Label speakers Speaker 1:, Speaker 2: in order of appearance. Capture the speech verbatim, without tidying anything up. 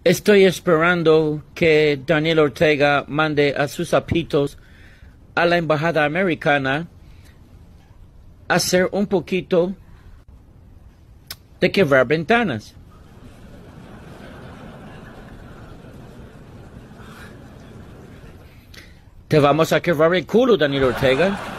Speaker 1: Estoy esperando que Daniel Ortega mande a sus apitos a la embajada americana a hacer un poquito de quebrar ventanas. Te vamos a quebrar el culo, Daniel Ortega.